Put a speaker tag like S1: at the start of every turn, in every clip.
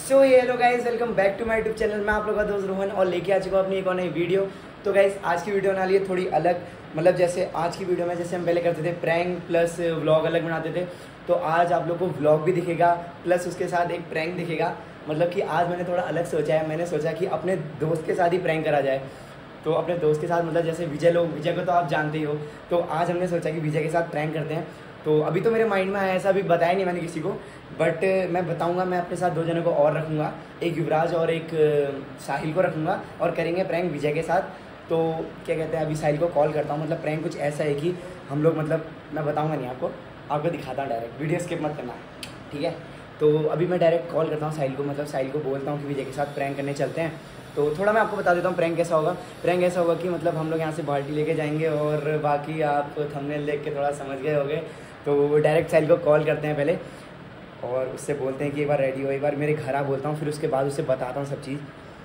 S1: So hello guys, welcome back to my YouTube channel. मैं आप लोगों का दोस्त रोहन और लेके आ चुका हूँ अपनी एक और नई वीडियो। तो गाइस आज की वीडियो बना ली है थोड़ी अलग, मतलब जैसे आज की वीडियो में जैसे हम पहले करते थे प्रैंक प्लस व्लॉग अलग बनाते थे, तो आज आप लोग को व्लॉग भी दिखेगा प्लस उसके साथ एक प्रैंक दिखेगा। मतलब कि आज मैंने थोड़ा अलग सोचा है, मैंने सोचा कि अपने दोस्त के साथ ही प्रैंक करा जाए। तो अपने दोस्त के साथ मतलब जैसे विजय को तो आप जानते ही हो, तो आज हमने सोचा कि विजय के साथ प्रैंक करते हैं। तो अभी तो मेरे माइंड में आया, ऐसा अभी बताया नहीं मैंने किसी को, बट मैं बताऊंगा। मैं अपने साथ दो जनों को और रखूँगा, एक युवराज और एक साहिल को रखूँगा और करेंगे प्रैंक विजय के साथ। तो क्या कहते हैं, अभी साहिल को कॉल करता हूँ। मतलब प्रैंक कुछ ऐसा है कि हम लोग, मतलब मैं बताऊँगा नहीं आपको दिखाता हूँ डायरेक्ट, वीडियो स्किप मत करना, ठीक है। तो अभी मैं डायरेक्ट कॉल करता हूँ साहिल को, मतलब साहिल को बोलता हूँ कि विजय के साथ प्रैंक करने चलते हैं। तो थोड़ा मैं आपको बता देता हूँ प्रैंक कैसा होगा। प्रैंक ऐसा होगा कि मतलब हम लोग यहाँ से बाल्टी लेके जाएंगे और बाकी आप थंबनेल देख के थोड़ा समझ गए होंगे। तो डायरेक्ट साहिल को कॉल करते हैं पहले और उससे बोलते हैं कि एक बार रेडी हो, एक बार मेरे घर आ बोलता हूँ, फिर उसके बाद उससे बताता हूँ सब चीज़।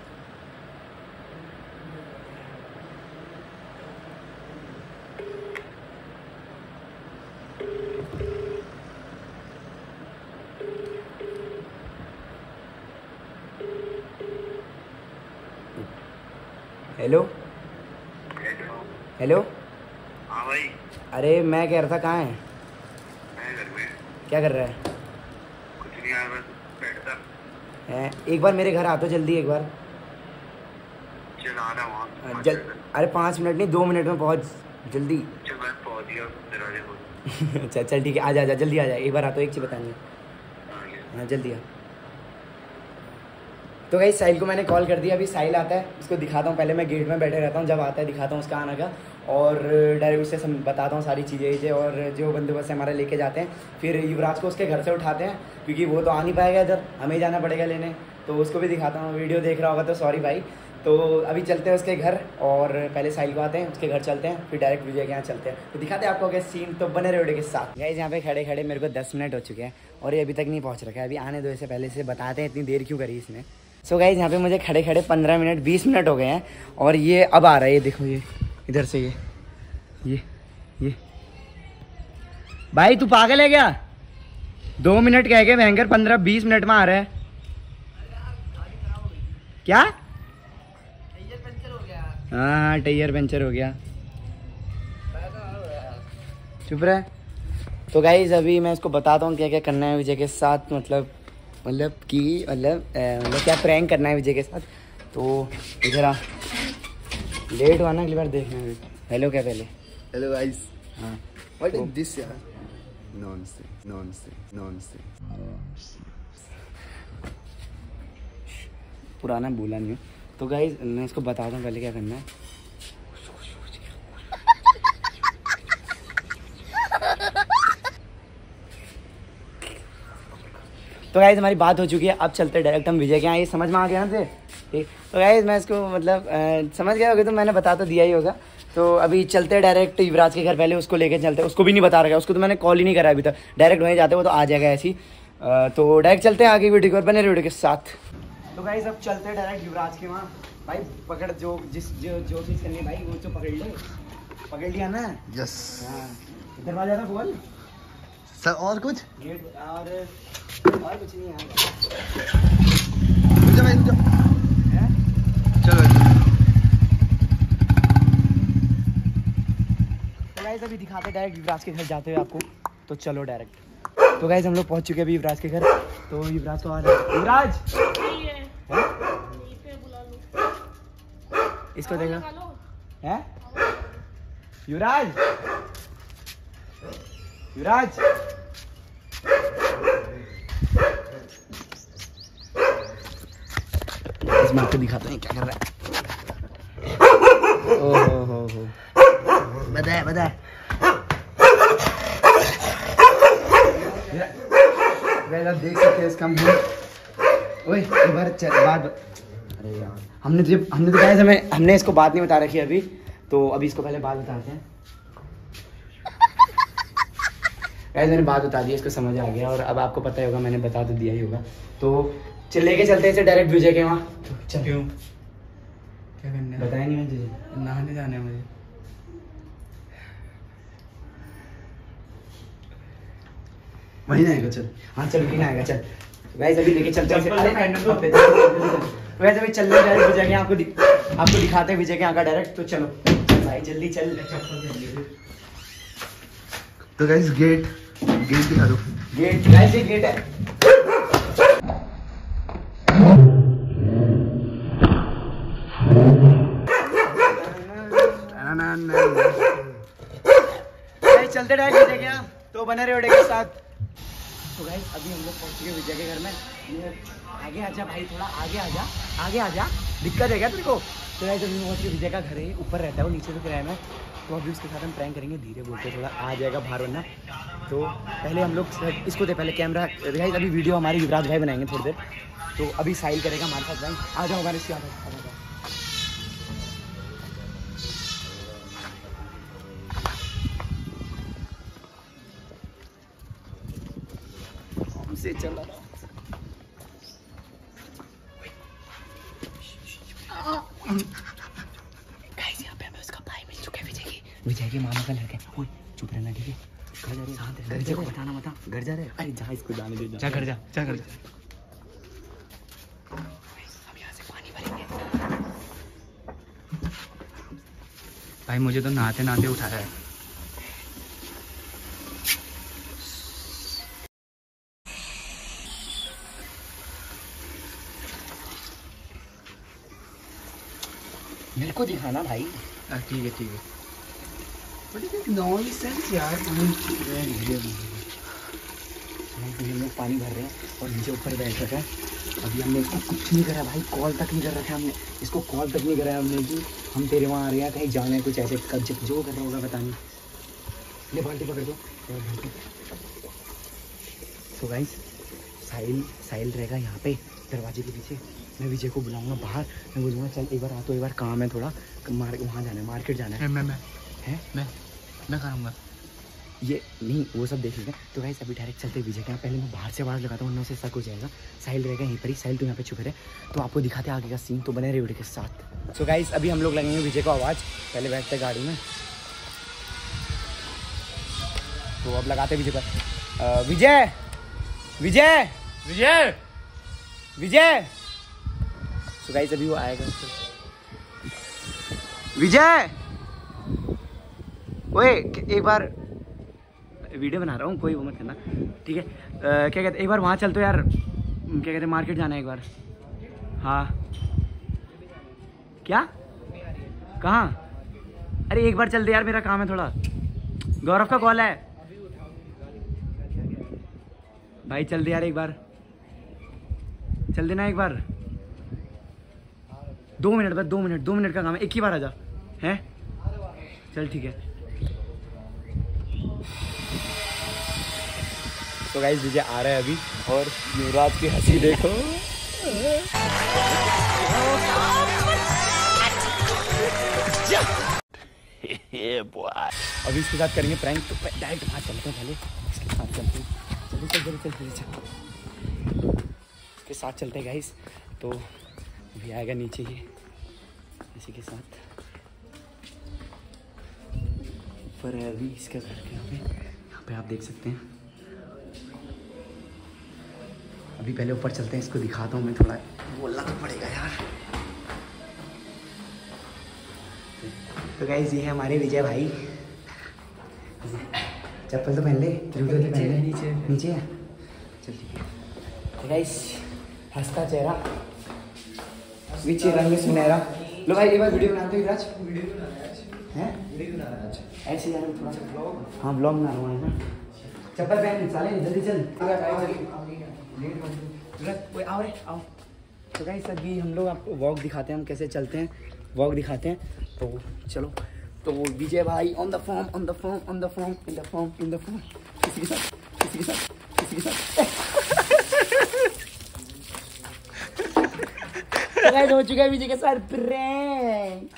S1: Hello hello.
S2: हाँ भाई।
S1: अरे मैं कह रहा था कहाँ है?
S2: मैं घर में।
S1: क्या कर रहा है?
S2: कुछ नहीं यार, बस बैठता
S1: हैं, एक बार मेरे घर आ तो जल्दी एक बार।
S2: चल आ रहा वहाँ।
S1: अरे 5 मिनट नहीं, 2 मिनट में पहुँच जल्दी।
S2: चल मैं पहुँच गया दरवाजे को।
S1: अच्छा चल ठीक है, आ जा जल्दी आ जा, एक बार आ तो एक चीज़ बतानी है।
S2: आ गया।
S1: हाँ जल्दी आ। तो भाई साहिल को मैंने कॉल कर दिया, अभी साहिल आता है उसको दिखाता हूँ। पहले मैं गेट में बैठे रहता हूँ, जब आता है दिखाता हूँ उसका आना का, और डायरेक्ट उससे बताता हूँ सारी चीज़ें और जो बंदोबस्त हमारा लेके जाते हैं। फिर युवराज को उसके घर से उठाते हैं क्योंकि वो तो आ नहीं पाएगा इधर, हमें ही जाना पड़ेगा लेने। तो उसको भी दिखाता हूँ, वीडियो देख रहा होगा तो सॉरी भाई। तो अभी चलते हैं उसके घर, और पहले साहिल को आते हैं, उसके घर चलते हैं, फिर डायरेक्ट विजय के यहाँ चलते हैं। तो दिखाते हैं आपको क्या सीन, तो बने रहे वीडियो के साथ। गाइस यहाँ पे खड़े खड़े मेरे को 10 मिनट हो चुके हैं और ये अभी तक नहीं पहुँच रखा है। अभी आने दो इसे, पहले से बताते हैं इतनी देर क्यों करी इसने। सो गाइस यहाँ पे मुझे खड़े खड़े 15 मिनट 20 मिनट हो गए हैं और ये अब आ रहा है। ये देखो, ये इधर से ये भाई तू पागल है क्या? 2 मिनट कह के भयंकर 15-20 मिनट में आ रहा है क्या? हाँ टायर पंचर हो गया, चुप रहे। तो गाइस अभी मैं इसको बताता हूँ क्या क्या करना है विजय के साथ, मतलब क्या प्रैंक करना है विजय के साथ। तो इधर आ, लेट हुआ ना अगली बार देखना है। हेलो क्या पहले?
S3: Hello guys.
S1: हाँ
S3: What is this यार? Nonsense.
S1: पुराना भूला नहीं हूँ। तो गाइस मैं इसको बताता हूँ पहले क्या करना है। तो गाइस हमारी बात हो चुकी है, अब चलते डायरेक्ट हम विजय के यहाँ। ये समझ में आ गया ना से? ठीक। तो गाइस मैं इसको मतलब समझ गया होगा, तो मैंने बता तो दिया ही होगा। तो अभी चलते डायरेक्ट युवराज के घर, पहले उसको लेके चलते। उसको भी नहीं बता रखा, उसको तो मैंने कॉल ही नहीं करा अभी तक। डायरेक्ट वहीं जाते, वो तो आ जाएगा ऐसी। तो डायरेक्ट चलते हैं आगे वीडियो को, बने वीडियो के साथ। तो गाइस अब चलते हैं डायरेक्ट युवराज के वहाँ। भाई पकड़, जो चीज़ करनी है भाई वो तो पकड़ लिया ना?
S3: Yes.
S1: हाँ दरवाजा था बोल
S3: सर और कुछ?
S1: गेट और कुछ नहीं है।
S3: चलो
S1: तो गाइस अभी दिखाते डायरेक्ट युवराज के घर जाते हुए आपको। तो चलो डायरेक्ट। तो गाइस हम लोग पहुंच चुके हैं अभी युवराज के घर। तो युवराज को आ रहा है। युवराज इसको देखो है युवराज इस माँ को दिखाते हैं क्या कर रहा है। ओहो हो बता आप देख सकते हैं इसका मुंह। ओए एक बार बात, अरे यार हमने तो कहा हमने इसको बात नहीं बता रखी अभी। तो अभी इसको पहले बात बताते हैं। मैंने बात बता दी, इसको समझ आ गया और अब आपको पता ही होगा, मैंने बता तो दिया ही होगा। तो लेके चलते हैं इसे डायरेक्ट विजय के वहाँ। तो चल। क्यों क्या करना है? बताया नहीं मुझे, नहाने जाना है मुझे। वहीं आएगा चल। हाँ चल वहीं आएगा चल। गाइस अभी लेके चलते हैं वैसे अभी चल रहे डायरेक्ट विजय के आपको दिखाते हैं विजय के यहाँ का डायरेक्ट। तो चलो भाई जल्दी चल।
S3: तो गाइस गेट दिखा दो।
S1: गेट गाइस ये गेट है। चलते डायरेक्ट विजय के यहाँ, तो बने रहे के साथ। तो गाइस अभी हम लोग पहुंच चुके विजय के घर में। ये आगे आजा भाई, थोड़ा आगे आजा दिक्कत है क्या तेरे को? तो गाइस अभी पहुंच चुके विजय का घर है, ऊपर रहता है वो, नीचे तो किराए में। तो अभी उसके साथ हम प्रैंक करेंगे, धीरे बोलते थोड़ा आ जाएगा बाहर वरना। तो पहले हम लोग इसको दे पहले कैमरा। गाइस अभी वीडियो हमारे युवराज भाई बनाएंगे थोड़ी देर। तो अभी साहिल करेगा हमारे साथ भाई। आ जाओ हमारे इसके से चला गाइस यहाँ पे हमें उसका भाई मिल चुका है विजय के मामा का लड़का। ओए चुप रहना ठीक है? घर जा रहे विजय को बताना मत। घर जा रहे हैं? अरे जा इसको जाने दे। जा घर जा हम यहाँ से पानी भरेंगे।
S4: भाई मुझे तो नहाते नहाते उठाया है।
S1: मेरे को दिखाना भाई।
S4: ठीक है
S3: नॉनसेंस यार।
S1: हम लोग पानी भर रहे हैं और नीचे ऊपर बैठ रखा है। अभी हमने इसको कुछ नहीं करा भाई, कॉल तक नहीं कर रखा हमने इसको, कॉल तक नहीं करा हमने कि हम तेरे वहाँ आ रहे हैं, कहीं जाना है, कुछ ऐसे जो कर रहा होगा पता नहीं। ले बाल्टी पकड़ दो। तो गाइस साहिल रहेगा यहाँ पे दरवाजे के पीछे। मैं विजय को बुलाऊंगा बाहर, मैं बोलूँगा चल एक बार आ, तो एक बार काम है थोड़ा, वहाँ जाना है, मार्केट जाना है।
S4: मैं करूँगा
S1: ये नहीं, वो सब देख लेंगे। तो गाइस अभी डायरेक्ट चलते विजय के यहाँ। पहले मैं बाहर से आवाज़ लगाता हूँ, वरना उसे शक हो जाएगा। साहिल रहेगा यहीं पर ही, साहिल तो यहाँ पे छुपे रहे। तो आपको दिखाते आगे का सीन, तो बने रहे वीडियो के साथ। सो गाइस अभी हम लोग लगेंगे विजय को आवाज़, पहले बैठते गाड़ी में। तो अब लगाते विजय पर। विजय विजय विजय विजय। तो गाइस अभी वो आएगा। विजय ओए एक बार वीडियो बना रहा हूँ, कोई वो मत करना ठीक है? क्या कहते एक बार वहाँ चल तो यार, क्या कहते मार्केट जाना है एक बार। हाँ क्या कहाँ? अरे एक बार चल दे यार, मेरा काम है थोड़ा। गौरव का कॉल है भाई, चल दे यार एक बार, चल देना एक बार। 2 मिनट बस, 2 मिनट का काम है, एक ही बार आजा हैं। चल ठीक है। तो गाइस विजय आ रहा है अभी, और युवराज की हंसी देखो। अभी इसके साथ करेंगे प्रैंक, तो डायरेक्ट वहाँ चलते हैं, पहले इसके साथ चलते हैं। चल इसके साथ चलते हैं गाइस। तो अभी आएगा नीचे ये इसी के साथ, पर है अभी इसका घर के यहाँ पे आप देख सकते हैं। अभी पहले ऊपर चलते हैं, इसको दिखाता हूँ मैं, थोड़ा बोलना तो पड़ेगा यार। तो गाइस ये है हमारे विजय भाई। चप्पल तो पहन ले, नीचे है। चल ठीक है। तो गाइस हंसता चेहरा, विच रंग सुनहरा। लो भाई एक बार वीडियो बनाते हो राज, वीडियो बना रहा है ऐसे यार, थोड़ा सा ब्लॉग। हाँ ब्लॉग बना रहा हूँ ना। चप्पल पहन साले, जल्दी चल। आओ रे आओ। तो गाइस अभी हम लोग आपको वॉक दिखाते हैं, हम कैसे चलते हैं, वॉक दिखाते हैं। तो चलो। तो विजय भाई on the form, on the form, on the form, in the form, in the form. किसी के साथ गाइस हो चुका है विजय के साथ प्रैंक।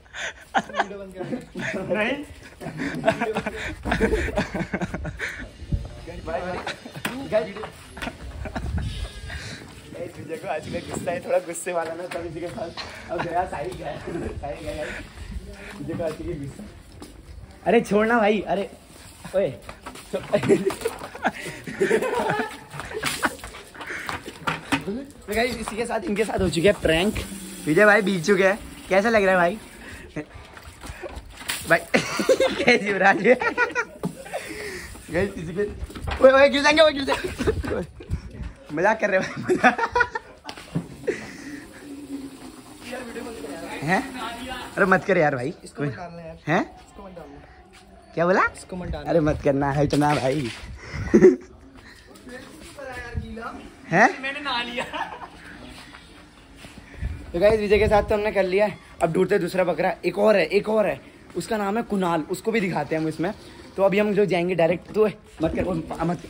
S1: नहीं विजय को आज का गुस्सा है, थोड़ा गुस्से वाला ना, तब इसी के साथ अब गया साहिल गया विजय को आज की गुस्सा। अरे छोड़ना भाई, अरे ओए तो गाइस इसी के साथ इनके साथ हो चुके हैं प्रैंक। विजय भाई बीत चुके हैं, कैसा लग रहा है भाई? भाई कैसी युवराज है गाइस इसी के ओए गिर जाएंगे, गिर जाएंगे। मजाक कर रहे भाई हैं? अरे मत कर यार भाई, इसको मत डालना यार। हैं? इसको मत डालना। क्या बोला? इसको मत डालना। अरे मत करना है इतना भाई। हैं? मैंने नहा लिया। तो गाइस विजय के साथ तो हमने कर लिया है, अब ढूंढते दूसरा बकरा। एक और है, उसका नाम है कुणाल, उसको भी दिखाते हैं हम इसमें। तो अभी हम जो जाएंगे डायरेक्ट, तो मत कर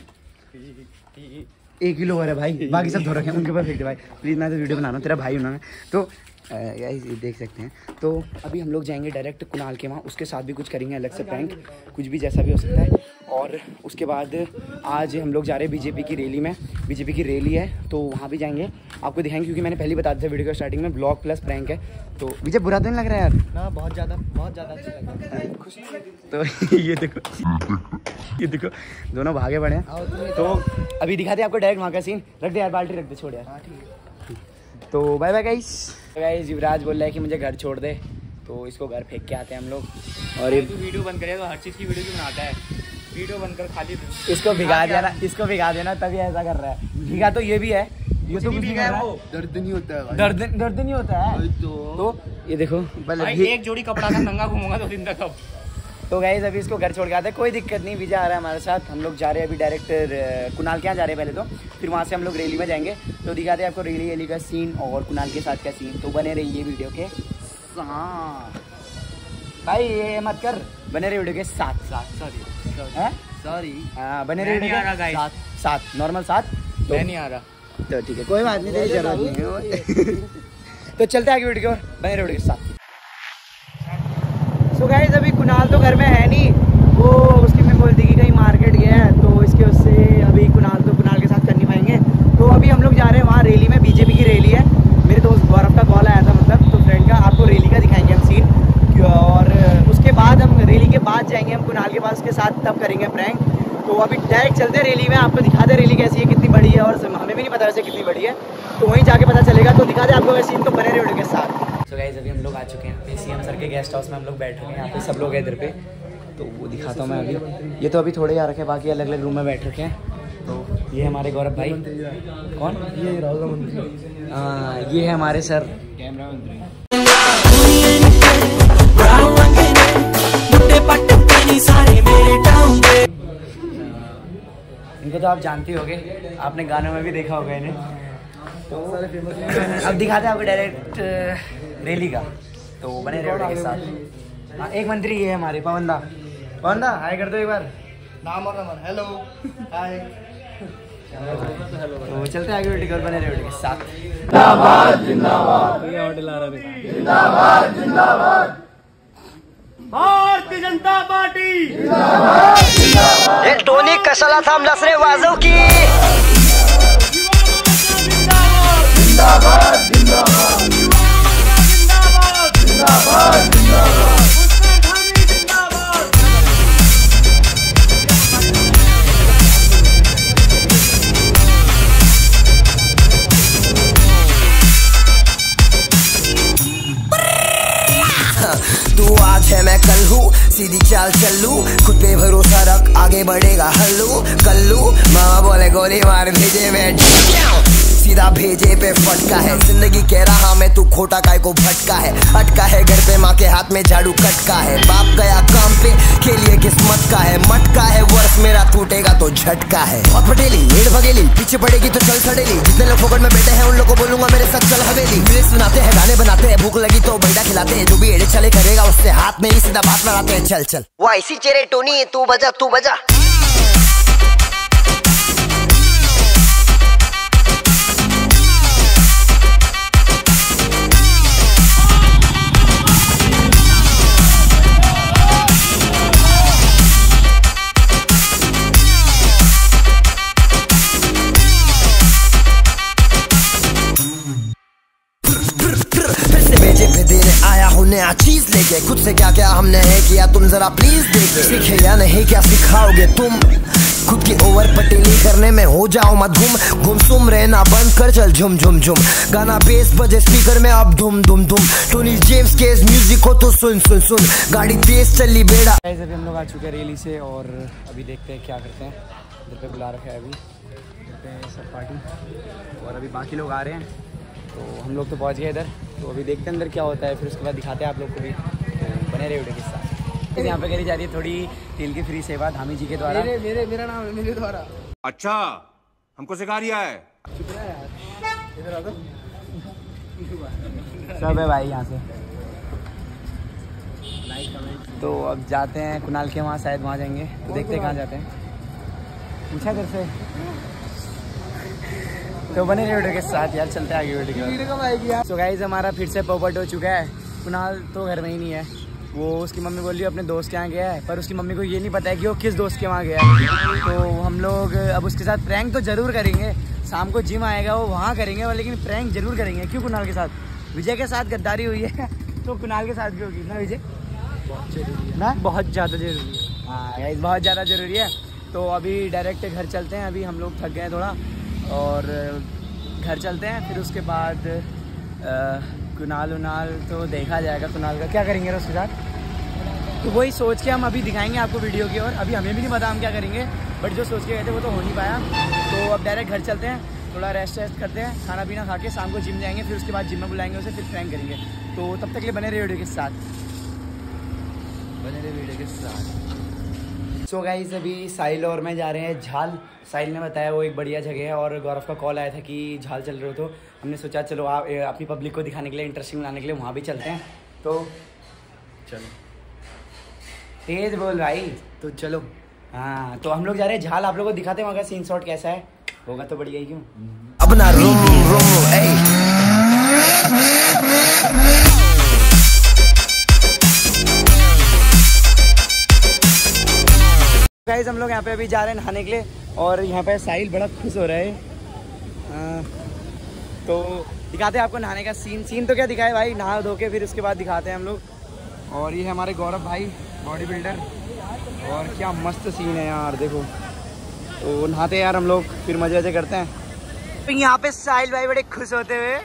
S1: 1 किलो है भाई, बाकी सब धो रखे हैं, उनके ऊपर फेंक दे भाई प्लीज। मैं तो वीडियो बना रहा हूँ, तेरा भाई उन्होंने तो गाइस देख सकते हैं। तो अभी हम लोग जाएंगे डायरेक्ट कुणाल के वहाँ, उसके साथ भी कुछ करेंगे अलग से प्रैंक, कुछ भी जैसा भी हो सकता है। और उसके बाद आज हम लोग जा रहे हैं बीजेपी की रैली में, बीजेपी की रैली है तो वहाँ भी जाएंगे, आपको दिखाएंगे। क्योंकि मैंने पहले बता दिया था वीडियो के स्टार्टिंग में, ब्लॉग प्लस प्रैंक है। तो विजय बुरा तो नहीं लग रहा है यार? ना बहुत ज़्यादा अच्छा लग रहा है। तो ये देखो दोनों भागे पड़े हैं। तो अभी दिखाते हैं आपको डायरेक्ट वहाँ का सीन। रख दे यार, बाल्टी रख दे, छोड़ यार। तो बाय बाय गाइस। युवराज बोल रहा है कि मुझे घर छोड़ दे, तो इसको घर फेंक के आते हैं हम लोग। और ये
S4: वीडियो बंद करेगा तो हर चीज़ की वीडियो भी बनाता है, वीडियो बंद कर खाली
S1: इसको भिगा देना तभी ऐसा कर रहा है। भीगा तो ये भी है, ये तो कुछ नहीं है, वो
S3: दर्द नहीं होता है,
S1: दर्द नहीं होता है। तो ये देखो
S4: भाई, एक जोड़ी कपड़ा का नंगा घूमूंगा 2 दिन तक अब।
S1: तो गाइस अभी इसको घर छोड़ के आते हैं, कोई दिक्कत नहीं। विजय आ रहा है हमारे साथ, हम लोग जा रहे हैं अभी डायरेक्ट कुणाल के यहाँ जा रहे हैं पहले तो, फिर वहाँ से हम लोग रैली में जाएंगे। तो दिखाते हैं आपको रैली का सीन और कुणाल के साथ का सीन। तो बने रहिए वीडियो के साथ भाई, ये मत कर, बने रहिए वीडियो के साथ। सॉरी हाँ, बने रहिए वीडियो के साथ, नॉर्मल साथ। तो
S4: मैं नहीं आ रहा,
S1: तो ठीक है, कोई बात नहीं, तेरी जरूरत नहीं है। तो चलते हैं आगे वीडियो और बने रहिए वीडियो के साथ। सो गाइस अभी कुणाल तो घर में है नहीं, वो उसकी मैं बोल दी कि कहीं मार्केट गया है, तो इसके उससे अभी कुणाल के साथ कर नहीं पाएंगे। तो अभी हम लोग जा रहे हैं वहाँ रैली में, बीजेपी की रैली है। मेरे दोस्त गौरव का कॉल आया था, मतलब तो फ्रेंड का, आपको रैली का दिखाएंगे हम सीन। और उसके बाद हम रैली के बाद जाएंगे हम कुणाल के पास के साथ, तब करेंगे प्रैंक। तो अभी डायरेक्ट चलते हैं रैली में, आपको दिखाते रैली कैसी है, कितनी बड़ी है, और हमें भी नहीं पता वैसे कितनी बड़ी है, तो वहीं जाके पता चलेगा। तो दिखाते आपको वैसे सीन, तो बने रहे वीडियो के साथ। तो गाइस अभी हम लोग आ चुके हैं सीएम सर के गेस्ट हाउस में, हम लोग बैठ रहे हैं यहाँ पे, सब लोग हैं इधर पे। तो वो दिखाता हूँ मैं अभी, ये तो अभी थोड़े आ रखे हैं, बाकी अलग अलग रूम में बैठ रखे हैं। तो ये हमारे गौरव भाई, कौन ये राहुल मंत्री, हाँ ये है हमारे सर कैमरा मंत्री। इनको तो आप जानते होगे, आपने गानों में भी देखा होगा इन्हें। तो अब दिखाते हैं आपको डायरेक्ट रैली का, तो बने रहे के साथ। हाँ एक मंत्री ये है हमारे पवनदा, हाय कर दो एक बार, नाम और नंबर। Hello hi. तो चलते हैं आगे वीडियो, बने रहे के साथ। जिंदाबाद जिंदाबाद, ये होटल आ रहा है। जिंदाबाद जिंदाबाद, भारतीय जनता पार्टी जिंदाबाद जिंदाबाद। एक टोनी कसला था नसरे वाजों की। जिंदाबाद जिंदाबाद जिंदाबाद जिंदाबाद जिंदाबाद।
S5: तू आज है मैं कल हूँ, सीधी चाल चलू, खुद पे भरोसा रख, आगे बढ़ेगा हल्लू कल्लू। मामा बोले गोली मार भेजे में सीधा भेजे पे फटका है, जिंदगी कह रहा मैं तू खोटा काय को भटका है, अटका है घर पे माँ के हाथ में झाड़ू कटका है, बाप गया काम पे खेलिए किस्मत का है, मटका है वर्ष मेरा टूटेगा तो झटका है। और पटेली नीड भगेली पीछे पड़ेगी तो चल सड़ेली, जितने लोग फोकट में बैठे हैं उन लोग को बोलूंगा मेरे साथ चल हवेली। म्यूजिक सुनाते हैं गाने बनाते हैं, भूख लगी तो बैठा खिलाते हैं, जो भी एड़े चले करेगा उससे हाथ में ही सीधा बात लड़ाते हैं। चल चल वो ऐसी चेहरे टोनी तू बजा तू बजा। नया चीज लेके खुद से क्या क्या हमने है किया तुम जरा प्लीज देखो, सीखे या नहीं क्या सिखाओगे तुम, खुद की ओवर पटेली करने में हो जाओ मधुम, गुमसुम रहना बंद कर चल झुम झुम झुम, गाना बेस बजे स्पीकर में अब धुम धुम धुम, टोनी जेम्स के इस म्यूजिक को तो सुन सुन सुन, गाड़ी तेज चली बेड़ा।
S1: गाइस अभी हम लोग आ चुके हैं रैली से और अभी देखते हैं क्या करते हैं। इधर पे बुला रखा है अभी, इधर पे सब पार्टी और अभी बाकी लोग आ रहे हैं, तो हम लोग तो पहुंच गए इधर, तो अभी देखते हैं अंदर क्या होता है, फिर उसके बाद दिखाते हैं आप लोग को भी, तो बने रहे वीडियो के साथ। यहाँ पे करी जा रही है थोड़ी तेल की फ्री सेवा धामी जी के द्वारा।
S3: मेरा नाम है, मेरे द्वारा।
S6: अच्छा, हमको सिखा रिया है।
S1: सब है भाई यहाँ से। तो अब जाते हैं कुणाल के वहाँ, शायद वहाँ जाएंगे, तो देखते हैं कहाँ जाते हैं, पूछा घर से। तो बने रहे वीडियो के साथ यार, चलते हैं आगे वीडियो। तो गाइस हमारा फिर से पोपट हो चुका है। कुणाल तो घर में ही नहीं है, वो उसकी मम्मी बोल रही है अपने दोस्त के यहाँ गया है, पर उसकी मम्मी को ये नहीं पता है कि वो किस दोस्त के वहाँ गया है। तो हम लोग अब उसके साथ प्रैंक तो जरूर करेंगे, शाम को जिम आएगा वो वहाँ करेंगे, लेकिन प्रैंक जरूर करेंगे। क्यों कुणाल के साथ, विजय के साथ गद्दारी हुई है तो कुणाल के साथ भी होगी ना विजय? बहुत जरूरी है ना, बहुत ज़्यादा जरूरी है। हाँ गाइस बहुत ज़्यादा ज़रूरी है। तो अभी डायरेक्ट घर चलते हैं, अभी हम लोग थक गए थोड़ा और घर चलते हैं, फिर उसके बाद कुणाल उनाल तो देखा जाएगा, कुणाल का क्या करेंगे उसके साथ, तो वही सोच के हम अभी दिखाएंगे आपको वीडियो की। और अभी हमें भी नहीं पता हम क्या करेंगे, बट जो सोच के गए थे वो तो हो नहीं पाया। तो अब डायरेक्ट घर चलते हैं, थोड़ा रेस्ट करते हैं, खाना पीना खा के शाम को जिम जाएंगे, फिर उसके बाद जिम में बुलाएंगे उसे, फिर प्रैंक करेंगे। तो तब तक के लिए बने रहे वीडियो के साथ, बने रहे वीडियो के साथ। सो गाइस अभी साहिल और मैं जा रहे हैं झाल। साहिल ने बताया वो एक बढ़िया जगह है और गौरव का कॉल आया था कि झाल चल रहे हो, तो हमने सोचा चलो आप अपनी पब्लिक को दिखाने के लिए, इंटरेस्टिंग बनाने के लिए वहाँ भी चलते हैं। तो चलो तेज बोल भाई, तो चलो। हाँ तो हम लोग जा रहे हैं झाल, आप लोगों को दिखाते हैं वहाँ का सीन शॉट कैसा है, होगा तो बढ़िया ही। क्यों
S5: अपना रूम
S1: गाइस हम लोग यहाँ पे अभी जा रहे हैं नहाने के लिए और यहाँ पे साहिल बड़ा खुश हो रहा है। तो दिखाते हैं आपको नहाने का सीन तो क्या दिखाए भाई, नहा धो के फिर उसके बाद दिखाते हैं हम लोग। और ये है हमारे गौरव भाई बॉडी बिल्डर, और क्या मस्त सीन है यार देखो। तो नहाते हैं यार हम लोग, फिर मजे वजे करते हैं। तो यहाँ पे साहिल भाई बड़े खुश होते हुए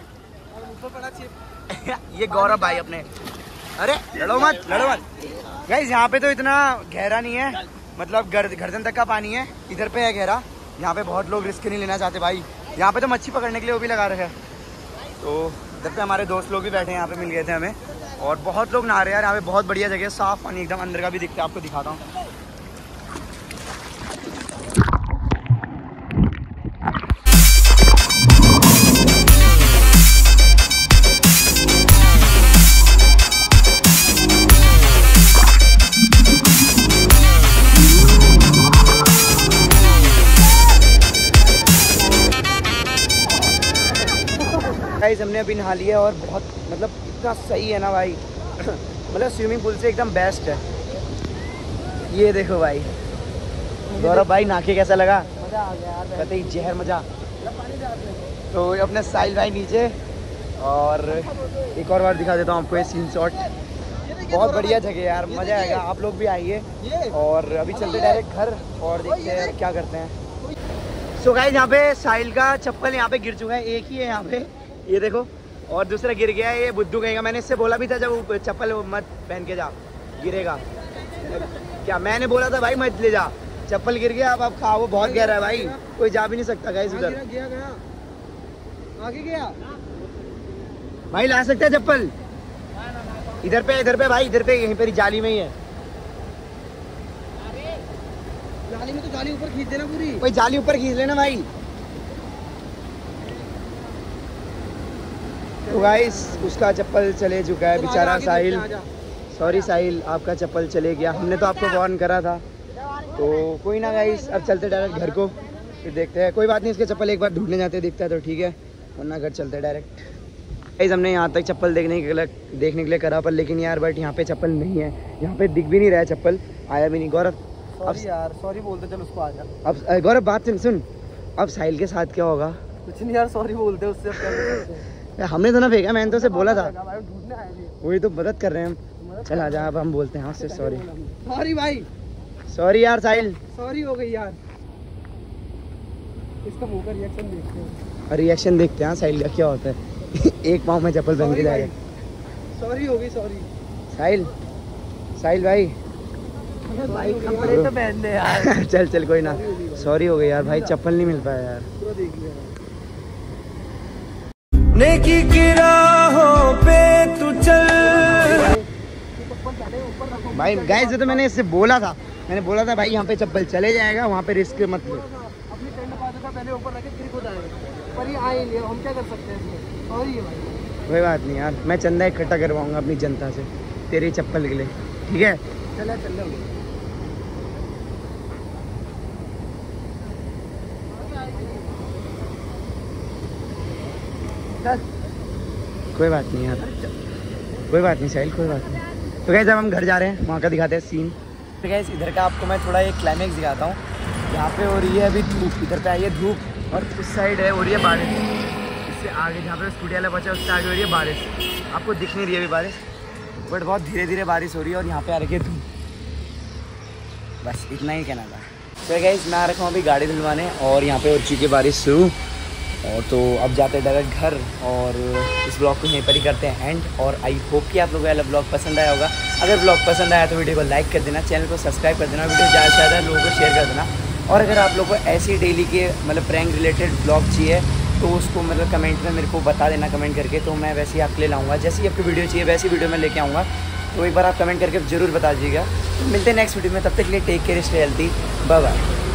S1: ये गौरव भाई अपने, अरे लड़ो मत गाइस, यहाँ पे तो इतना गहरा नहीं है, मतलब गर्दन तक का पानी है, इधर पे है गहरा। यहाँ पे बहुत लोग रिस्क नहीं लेना चाहते भाई, यहाँ पे तो मच्छी पकड़ने के लिए वो भी लगा रखे है। तो इधर पे हमारे दोस्त लोग भी बैठे हैं, यहाँ पे मिल गए थे हमें, और बहुत लोग नहा रहे हैं यार। यहाँ पे बहुत बढ़िया जगह है, साफ पानी एकदम, अंदर का भी दिखता है, आपको दिखाता हूँ। गाइस हमने अभी नहा लिया और बहुत मतलब इतना सही है ना भाई मतलब स्विमिंग पूल से एकदम बेस्ट है। ये देखो भाई गौरव भाई नहा के कैसा लगा, मजा आ गया यार, कहते ही जहर मजा। तो अपने साहिल भाई नीचे, और एक और बार दिखा देता हूँ आपको ये सीन शॉट, बहुत बढ़िया जगह यार, मजा आएगा, आप लोग भी आइए। और अभी चलते डायरेक्ट घर और देखते हैं क्या करते हैं। सो गाइस यहाँ पे साहिल का चप्पल यहाँ पे गिर चुका है, एक ही है यहाँ पे, ये देखो, और दूसरा गिर गया है, ये बुद्धू कहेगा। मैंने इससे बोला भी था जब चप्पल मत पहन के जा, गिरेगा क्या, मैंने बोला था भाई मत ले जा, चप्पल गिर गया। अब खा, वो बहुत गहरा है भाई, कोई जा भी नहीं सकता गाइस उधर। आगे गया भाई, ला सकते हैं चप्पल, इधर पे भाई, इधर पे, यहीं पर जाली में ही है। जाली में तो जाली ऊपर खींच देना पूरी, कोई जाली ऊपर खींच लेना भाई। तो गाइस उसका चप्पल चले चुका है बेचारा साहिल, सॉरी साहिल आपका चप्पल चले गया, हमने तो आपको वार्न करा था। तो कोई ना गाइस, अब चलते डायरेक्ट घर को, फिर देखते हैं, कोई बात नहीं, इसके चप्पल एक बार ढूंढने जाते दिखता है तो ठीक है, वरना घर चलते डायरेक्ट। गाइस हमने यहाँ तक चप्पल देखने के लिए करा, पर लेकिन यार बट यहाँ पे चप्पल नहीं है, यहाँ पे दिख भी नहीं रहा है चप्पल, आया भी नहीं। गौरव अब यार सॉरी बोलते, चल उसको आ जा। अब गौरव बात सुन, अब साहिल के साथ क्या होगा? कुछ नहीं यार, सॉरी बोलते उससे, अब क्या कर सकते हैं? हमने तो ना फेंका, मैंने तो उसे बोला था, वही तो मदद कर रहे हैं हम। चल आजा, अब हम बोलते हैं उससे सॉरी। सॉरी भाई, सॉरी यार साहिल, सॉरी हो गई यार।
S3: इसका मुंह का रिएक्शन देखते हैं।
S1: रिएक्शन देखते हैं साहिल का क्या होता है। एक पाँव में चप्पल पहन के जाएगा।
S3: सॉरी हो गई, सॉरी
S1: साहिल, साहिल भाई
S3: भाई कपड़े तो पहन दे यार।
S1: चल चल कोई ना, सॉरी हो गई यार भाई, चप्पल नहीं मिल पाया यार।
S3: पूरा देख लिया
S5: नेकी की राहों पे तू चल।
S1: भाई गाइस तो मैंने इससे बोला था, भाई यहाँ पे चप्पल चले जाएगा, वहाँ पे रिस्क मत लो।
S3: अपनी टेंट पा देता, पहले ऊपर रखे फिर खुद आएगा, पर ये आए नहीं, हम क्या कर सकते हैं इसमें। सॉरी है भाई।
S1: कोई बात नहीं यार, मैं चंदा इकट्ठा करवाऊंगा अपनी जनता से तेरी चप्पल के लिए, ठीक है?
S3: चल
S1: कोई बात नहीं यार, कोई बात नहीं साहिल, कोई बात नहीं। तो गाइस जब हम घर जा रहे हैं वहाँ का दिखाते हैं सीन। तो गाइस इधर का आपको मैं थोड़ा एक क्लाइमेक्स दिखाता हूँ। यहाँ पे हो रही है अभी धूप, इधर पे आई है धूप, और उस साइड है हो रही है बारिश। इससे आगे जहाँ पे स्कूटी वाला बचा उससे आगे हो रही है बारिश। आपको दिख नहीं रही है अभी बारिश, बट बहुत धीरे धीरे बारिश हो रही है, और यहाँ पे आ रही है धूप। बस इतना ही कहना था। तो गाइस मैं आ रखा हूँ अभी गाड़ी धुलवाने, और यहाँ पे हो चुकी है बारिश शुरू। और तो अब जाते हैं डायरेक्ट घर, और इस ब्लॉग को यहीं पर ही करते हैं एंड। और आई होप कि आप लोगों को वाला ब्लॉग पसंद आया होगा। अगर ब्लॉग पसंद आया तो वीडियो को लाइक कर देना, चैनल को सब्सक्राइब कर देना, वीडियो ज़्यादा से ज़्यादा लोगों को शेयर कर देना। और अगर आप लोगों को ऐसी डेली के मतलब प्रैंक रिलेटेड ब्लॉग चाहिए तो उसको मतलब कमेंट में मेरे को बता देना, कमेंट करके, तो मैं वैसे ही आपके लिए लाऊंगा। जैसी आपको वीडियो चाहिए वैसी वीडियो मैं लेके आऊँगा, तो एक बार आप कमेंट करके ज़रूर बता दीजिएगा। मिलते हैं नेक्स्ट वीडियो में, तब तक के लिए take care, stay healthy, bye bye.